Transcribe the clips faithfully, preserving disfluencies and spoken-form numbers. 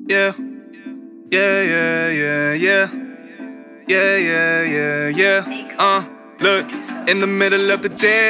Yeah, yeah, yeah, yeah, yeah, yeah, yeah, yeah, yeah. Uh, look, in the middle of the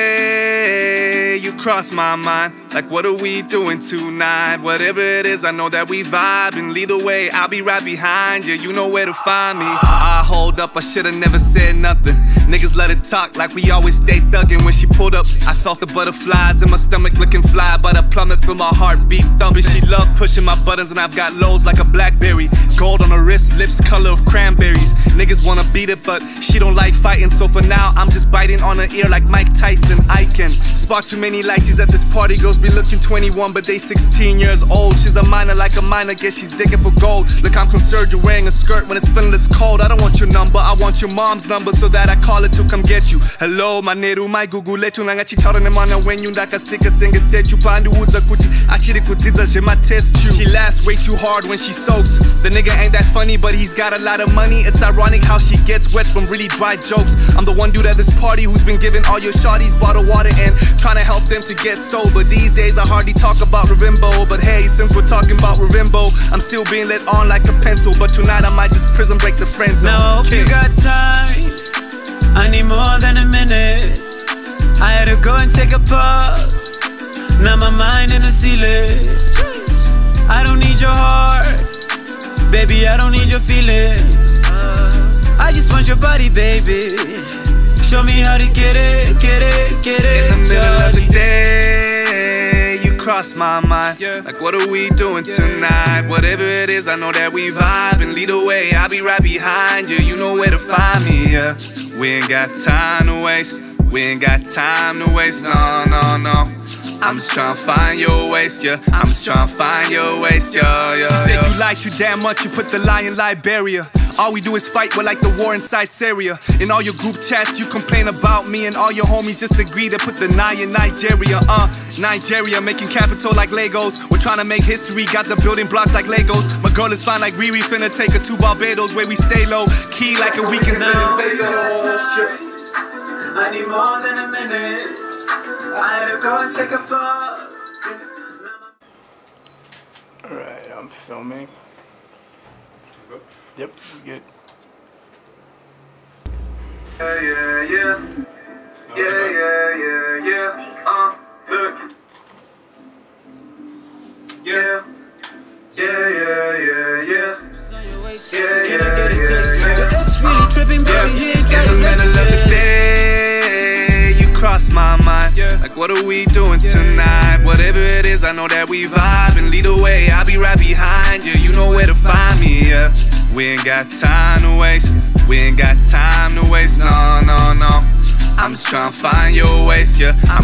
day, you cross my mind. Like, what are we doing tonight? Whatever it is, I know that we vibing. Lead the way, I'll be right behind you. You know where to find me. I hold up, I should've never said nothing. Niggas let it talk like we always stay thuggin'. When she pulled up, I felt the butterflies in my stomach looking fly, but a plummet feel my heartbeat thumping. She love pushing my buttons and I've got loads like a Blackberry. Gold on her wrist, lips color of cranberries. Niggas wanna beat it, but she don't like fighting. So for now, I'm just biting on her ear like Mike Tyson. I can spark too many lighties at this party. Girls be looking twenty-one, but they sixteen years old. She's a minor like a minor, guess she's digging for gold. Look, I'm concerned you're wearing a skirt when it's feeling this cold. I don't want your number, I want your mom's number, so that I call her to come get you. Hello, maneru, my Google letu nanga chitaurane mana when you ndaka stick a single state you pandu udza kuti achiri kudzidza zvema test you. She laughs way too hard when she soaks. The nigga ain't that funny, but he's got a lot of money. It's ironic how she gets wet from really dry jokes. I'm the one dude at this party who's been giving all your shawties bottled water and trying to help them to get sober. These days I hardly talk about Rimbo, but hey, since we're talking about Rimbo, I'm still being lit on like a pencil. But tonight I might just prison break the friend zone. Now I hope you got time, I need more than a minute. I had to go and take a puff, now my mind in the ceiling. I don't need your heart, baby, I don't need your feeling. I just want your body, baby. Show me how to get it, get it, get it. In the middle of the day, you cross my mind. Like, what are we doing tonight? Whatever it is, I know that we vibing. Lead the way, I'll be right behind you. You know where to find me, yeah. We ain't got time to waste. We ain't got time to waste, no, no, no. I'm just tryna find your waist, yeah. I'm just tryna find your waist, yeah, yeah. She said you lie too damn much, you put the lie in Liberia. All we do is fight, we're like the war inside Syria. In all your group chats, you complain about me, and all your homies just agree to put the nine in Nigeria. Uh, Nigeria, making capital like Legos. We're trying to make history, got the building blocks like Legos. My girl is fine like Riri, finna take her to Barbados, where we stay low. Key like a weekend spending Vegas. I need more than a minute. I had to go and take a puff. Alright, I'm filming. Yep, we good. Yeah, yeah, yeah. Yeah, yeah, yeah, yeah. Uh, look. Yeah. Yeah, yeah, yeah, yeah. Yeah, yeah, yeah, It's really tripping, baby. yeah. In the middle of the day, you cross my mind. Like, what are we doing tonight? Whatever it is, I know that we vibing. Lead the way, I'll be right behind you. You know where to find me, yeah. We ain't got time to waste. We ain't got time to waste, no, no, no. I'm just tryna find your waist, yeah. I'm